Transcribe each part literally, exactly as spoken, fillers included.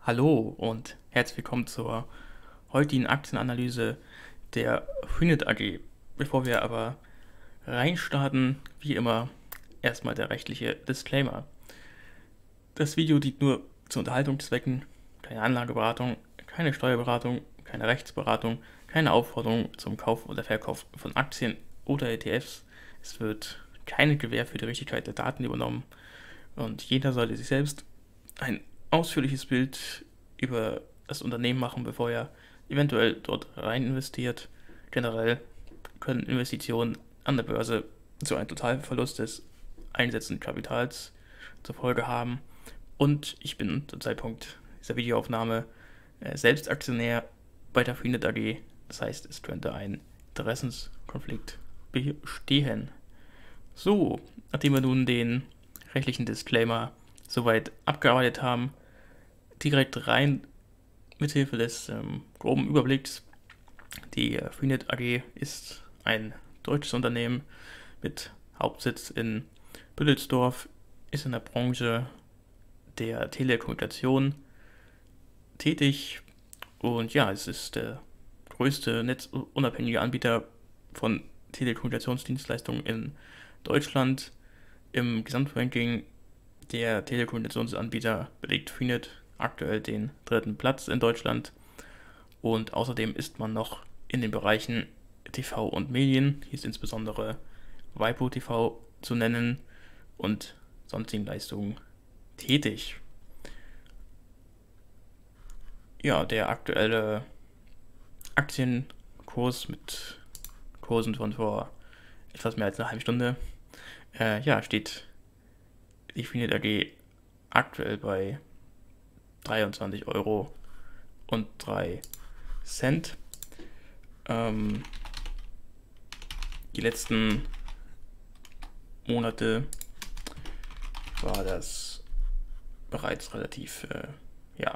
Hallo und herzlich willkommen zur heutigen Aktienanalyse der freenet A G. Bevor wir aber reinstarten, wie immer erstmal der rechtliche Disclaimer. Das Video dient nur zu Unterhaltungszwecken, keine Anlageberatung, keine Steuerberatung, keine Rechtsberatung, keine Aufforderung zum Kauf oder Verkauf von Aktien oder E T Fs. Es wird keine Gewähr für die Richtigkeit der Daten übernommen und jeder sollte sich selbst ein ausführliches Bild über das Unternehmen machen, bevor er eventuell dort rein investiert. Generell können Investitionen an der Börse zu einem Totalverlust des einsetzenden Kapitals zur Folge haben. Und ich bin zum Zeitpunkt dieser Videoaufnahme äh, selbst Aktionär bei der freenet A G. Das heißt, es könnte ein Interessenskonflikt bestehen. So, nachdem wir nun den rechtlichen Disclaimer soweit abgearbeitet haben, direkt rein mithilfe des ähm, groben Überblicks. Die äh, freenet A G ist ein deutsches Unternehmen mit Hauptsitz in Büdelsdorf, ist in der Branche der Telekommunikation tätig und ja, es ist der größte netzunabhängige Anbieter von Telekommunikationsdienstleistungen in Deutschland. Im Gesamtranking der Telekommunikationsanbieter belegt freenet aktuell den dritten Platz in Deutschland und außerdem ist man noch in den Bereichen T V und Medien, hier ist insbesondere waipu.tv zu nennen, und sonstigen Leistungen tätig. Ja, der aktuelle Aktienkurs mit Kursen von vor etwas mehr als einer halben Stunde, äh, ja, steht die freenet A G aktuell bei dreiundzwanzig Euro und drei Cent. Ähm, die letzten Monate war das bereits relativ, äh, ja,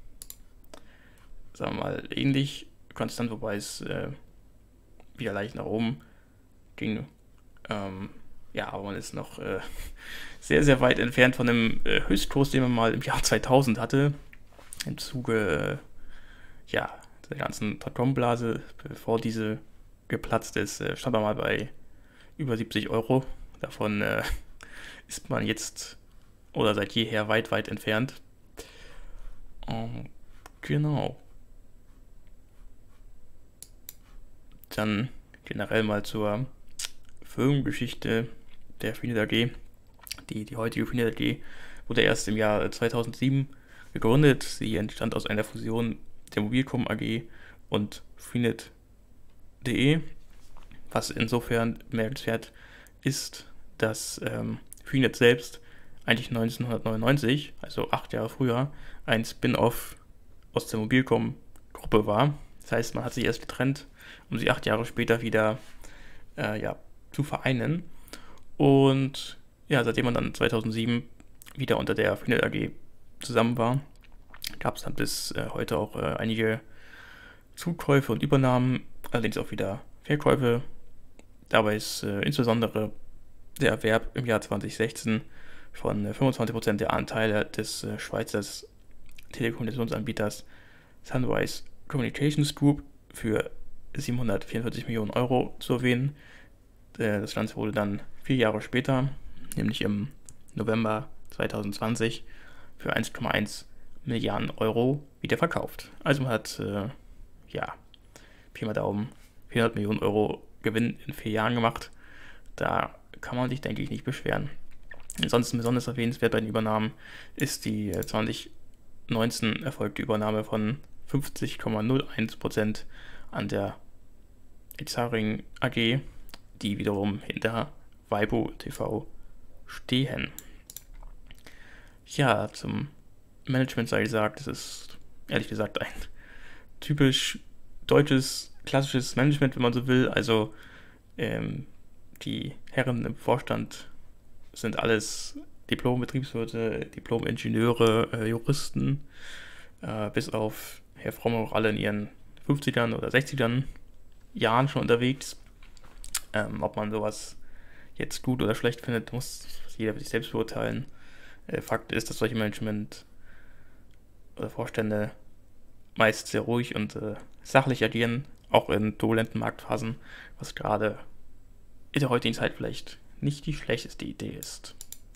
sagen wir mal, ähnlich konstant, wobei es äh, wieder leicht nach oben ging. Ähm, ja, aber man ist noch äh, sehr, sehr weit entfernt von dem äh, Höchstkurs, den man mal im Jahr zweitausend hatte, im Zuge äh, ja, der ganzen Dotcom-Blase. Bevor diese geplatzt ist, äh, stand man mal bei über siebzig Euro. Davon äh, ist man jetzt oder seit jeher weit, weit entfernt. Ähm, genau. Dann generell mal zur Firmengeschichte der freenet A G. Die, die heutige freenet A G wurde erst im Jahr zweitausendsieben gegründet. Sie entstand aus einer Fusion der mobilcom A G und freenet punkt de, was insofern bemerkenswert ist, dass ähm, freenet selbst eigentlich neunzehnhundertneunundneunzig, also acht Jahre früher, ein Spin-off aus der Mobilcom-Gruppe war. Das heißt, man hat sich erst getrennt, um sie acht Jahre später wieder äh, ja, zu vereinen. Und ja, seitdem man dann zweitausendsieben wieder unter der freenet A G zusammen war, gab es dann bis äh, heute auch äh, einige Zukäufe und Übernahmen, allerdings auch wieder Verkäufe. Dabei ist äh, insbesondere der Erwerb im Jahr zweitausendsechzehn von äh, fünfundzwanzig Prozent der Anteile des äh, Schweizer Telekommunikationsanbieters Sunrise Communications Group für siebenhundertvierundvierzig Millionen Euro zu erwähnen. Äh, das Ganze wurde dann vier Jahre später, nämlich im November zweitausendzwanzig, für eins Komma eins Milliarden Euro wieder verkauft. Also man hat, äh, ja, Pi mal Daumen, vierhundert Millionen Euro Gewinn in vier Jahren gemacht. Da kann man sich, denke ich, nicht beschweren. Ansonsten besonders erwähnenswert bei den Übernahmen ist die äh, zweitausendneunzehn erfolgte Übernahme von fünfzig Komma null eins Prozent an der Exaring A G, die wiederum hinter waipu.tv stehen. Ja, zum Management sei gesagt, es ist ehrlich gesagt ein typisch deutsches, klassisches Management, wenn man so will. Also ähm, die Herren im Vorstand sind alles Diplom-Betriebswirte, Diplom-Ingenieure, äh, Juristen, äh, bis auf Herr Fromm auch alle in ihren fünfzigern oder sechzigern Jahren schon unterwegs. Ähm, ob man sowas jetzt gut oder schlecht findet, muss jeder für sich selbst beurteilen. Äh, Fakt ist, dass solche Management oder Vorstände meist sehr ruhig und äh, sachlich agieren, auch in turbulenten Marktphasen, was gerade in der heutigen Zeit vielleicht nicht die schlechteste Idee ist.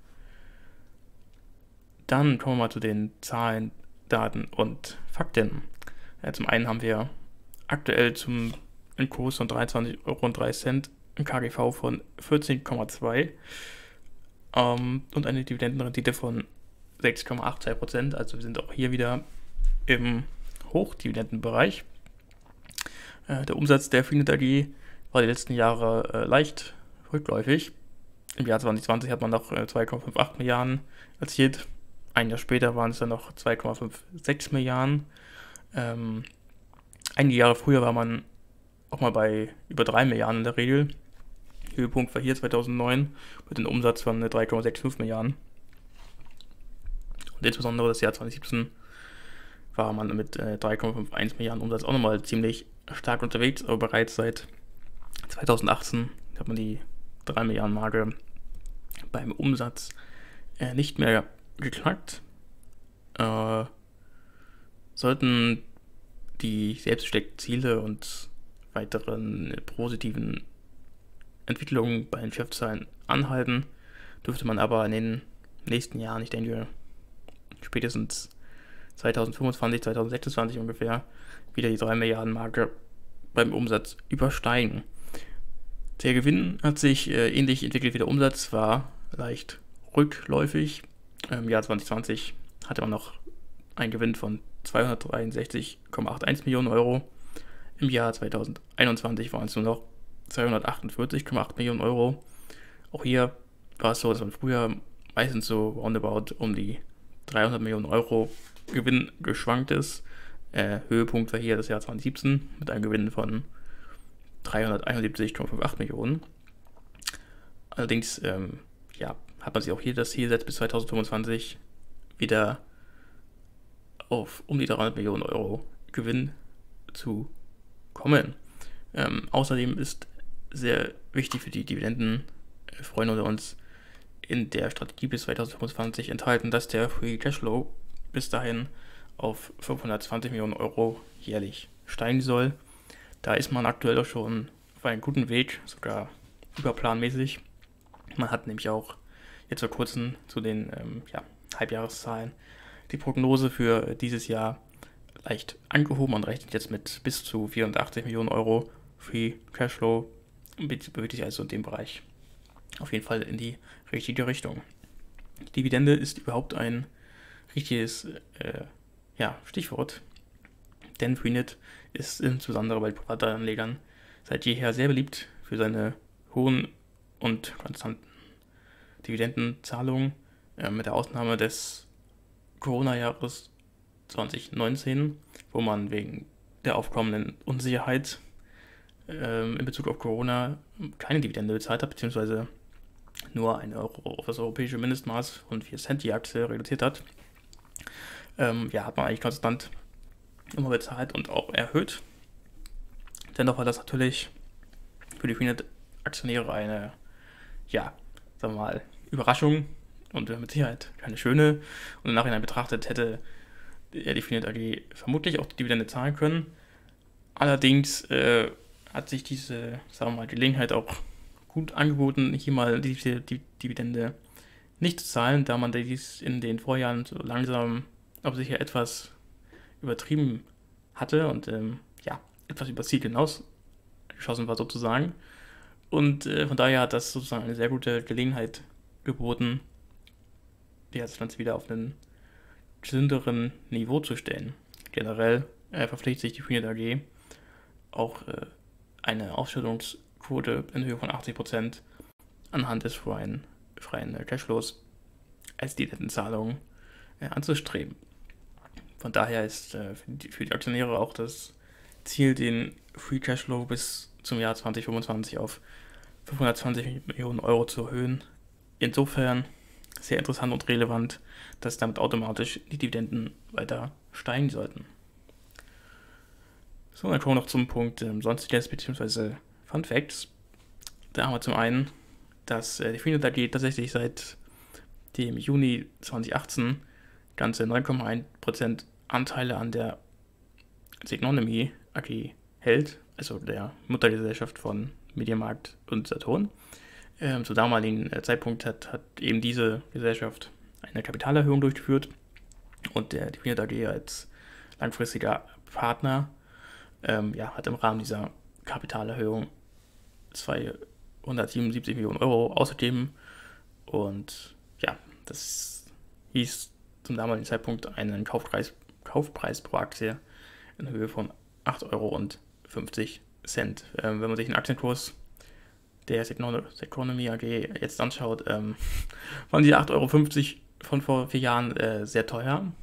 Dann kommen wir mal zu den Zahlen, Daten und Fakten. Ja, zum einen haben wir aktuell zum einen Kurs von dreiundzwanzig Euro und drei Cent ein K G V von vierzehn Komma zwei ähm, und eine Dividendenrendite von sechs Komma zwei Prozent. Also wir sind auch hier wieder im Hochdividendenbereich. Äh, der Umsatz der Freenet A G war die letzten Jahre äh, leicht rückläufig. Im Jahr zwanzig zwanzig hat man noch äh, zwei Komma acht Milliarden erzielt. Ein Jahr später waren es dann noch zwei Komma sechs Milliarden. Ähm, einige Jahre früher war man auch mal bei über drei Milliarden in der Regel. Höhepunkt war hier zweitausendneun mit einem Umsatz von drei Komma fünfundsechzig Milliarden. Und insbesondere das Jahr zwanzig siebzehn war man mit äh, drei Komma einundfünfzig Milliarden Umsatz auch nochmal ziemlich stark unterwegs, aber bereits seit zweitausendachtzehn hat man die drei Milliarden Marke beim Umsatz äh, nicht mehr geknackt. Äh, sollten die selbstgesteckten Ziele und weiteren positiven Entwicklungen bei den Geschäftszahlen anhalten, dürfte man aber in den nächsten Jahren, ich denke spätestens zweitausendfünfundzwanzig, zweitausendsechsundzwanzig ungefähr, wieder die drei Milliarden Marke beim Umsatz übersteigen. Der Gewinn hat sich äh, ähnlich entwickelt wie der Umsatz, war leicht rückläufig. Im Jahr zwanzig zwanzig hatte man noch einen Gewinn von zweihundertdreiundsechzig Komma einundachtzig Millionen Euro. Im Jahr zweitausendeinundzwanzig waren es nur noch zweihundertachtundvierzig Komma acht Millionen Euro. Auch hier war es so, dass man früher meistens so roundabout um die dreihundert Millionen Euro Gewinn geschwankt ist. Äh, Höhepunkt war hier das Jahr zwanzig siebzehn mit einem Gewinn von dreihunderteinundsiebzig Komma acht Millionen. Allerdings ähm, ja, hat man sich auch hier das Ziel gesetzt, bis zweitausendfünfundzwanzig wieder auf um die dreihundert Millionen Euro Gewinn zu kommen. Ähm, außerdem ist sehr wichtig für die Dividendenfreunde unter uns in der Strategie bis zweitausendfünfundzwanzig enthalten, dass der Free Cashflow bis dahin auf fünfhundertzwanzig Millionen Euro jährlich steigen soll. Da ist man aktuell doch schon auf einem guten Weg, sogar überplanmäßig. Man hat nämlich auch jetzt vor kurzem zu den ähm, ja, Halbjahreszahlen die Prognose für dieses Jahr leicht angehoben und rechnet jetzt mit bis zu vierundachtzig Millionen Euro Free Cashflow, bewegt sich also in dem Bereich auf jeden Fall in die richtige Richtung. Dividende ist überhaupt ein richtiges äh, ja, Stichwort, denn Freenet ist insbesondere bei Privatanlegern seit jeher sehr beliebt für seine hohen und konstanten Dividendenzahlungen, äh, mit der Ausnahme des Corona-Jahres zwanzig neunzehn, wo man wegen der aufkommenden Unsicherheit äh, in Bezug auf Corona keine Dividende bezahlt hat, beziehungsweise nur ein Euro auf das europäische Mindestmaß von vier Cent die Aktie reduziert hat. Ähm, ja, hat man eigentlich konstant immer bezahlt und auch erhöht. Dennoch war das natürlich für die Freenet-Aktionäre eine, ja, sagen wir mal, Überraschung und mit Sicherheit keine schöne. Und im Nachhinein betrachtet hätte ja, die Freenet A G vermutlich auch die Dividende zahlen können. Allerdings äh, hat sich diese, sagen wir mal, Gelegenheit auch gut angeboten, hier mal diese die Dividende nicht zu zahlen, da man dies in den Vorjahren so langsam, aber sicher etwas übertrieben hatte und ähm, ja, etwas über das Ziel hinausgeschossen war sozusagen. Und äh, von daher hat das sozusagen eine sehr gute Gelegenheit geboten, ja, das Ganze wieder auf einen gesünderen Niveau zu stellen. Generell äh, verpflichtet sich die Freenet A G auch äh, eine Ausschüttungsquote in Höhe von achtzig Prozent anhand des freien, freien äh, Cashflows als Dividendenzahlung äh, anzustreben. Von daher ist äh, für, die, für die Aktionäre auch das Ziel, den Free Cashflow bis zum Jahr zwanzig fünfundzwanzig auf fünfhundertzwanzig Millionen Euro zu erhöhen. Insofern sehr interessant und relevant, dass damit automatisch die Dividenden weiter steigen sollten. So, dann kommen wir noch zum Punkt ähm, Sonstiges bzw. Fun Facts. Da haben wir zum einen, dass äh, die Freenet A G tatsächlich seit dem Juni zwanzig achtzehn ganze neun Komma eins Prozent Anteile an der Signonomy A G hält, also der Muttergesellschaft von Mediamarkt und Saturn. Ähm, zum damaligen Zeitpunkt hat, hat eben diese Gesellschaft eine Kapitalerhöhung durchgeführt und der, die freenet A G als langfristiger Partner ähm, ja, hat im Rahmen dieser Kapitalerhöhung zweihundertsiebenundsiebzig Millionen Euro ausgegeben und ja, das hieß zum damaligen Zeitpunkt einen Kaufpreis, Kaufpreis pro Aktie in Höhe von acht Euro fünfzig. Ähm, wenn man sich den Aktienkurs der Signonomy A G jetzt anschaut, ähm, waren die acht Euro fünfzig von vor vier Jahren äh, sehr teuer.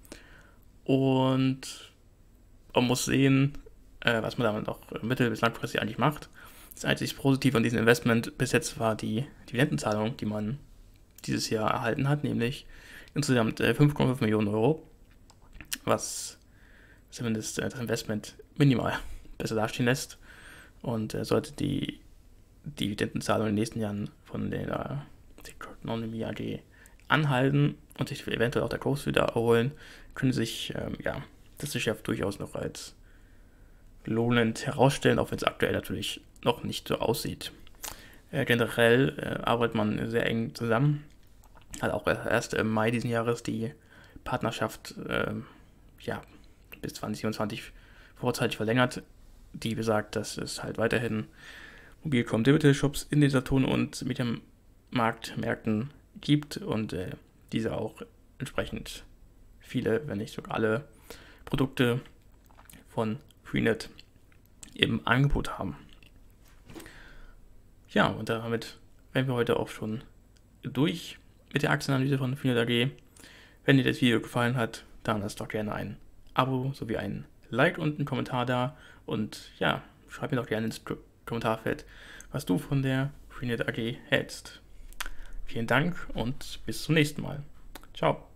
Und man muss sehen, äh, was man damit auch mittel- bis langfristig eigentlich macht. Das einzig Positive an diesem Investment bis jetzt war die Dividendenzahlung, die man dieses Jahr erhalten hat, nämlich insgesamt äh, fünf Komma fünf Millionen Euro, was zumindest äh, das Investment minimal besser dastehen lässt. Und äh, sollte die Dividendenzahlung in den nächsten Jahren von der Signonomy A G anhalten und sich eventuell auch der Kurs wieder erholen, können sich ähm, ja, das Geschäft durchaus noch als lohnend herausstellen, auch wenn es aktuell natürlich noch nicht so aussieht. Äh, generell äh, arbeitet man sehr eng zusammen. Hat auch erst im Mai diesen Jahres die Partnerschaft äh, ja, bis zwanzig siebenundzwanzig vorzeitig verlängert, die besagt, dass es halt weiterhin Mobilcom-Digital-Shops in den Saturn- und Mediamarkt-Märkten gibt und äh, diese auch entsprechend viele, wenn nicht sogar alle Produkte von freenet im Angebot haben. Ja, und damit wären wir heute auch schon durch mit der Aktienanalyse von freenet A G. Wenn dir das Video gefallen hat, dann lasst doch gerne ein Abo sowie ein Like und einen Kommentar da. Und ja, schreib mir doch gerne ins Kommentarfeld, was du von der freenet A G hältst. Vielen Dank und bis zum nächsten Mal. Ciao.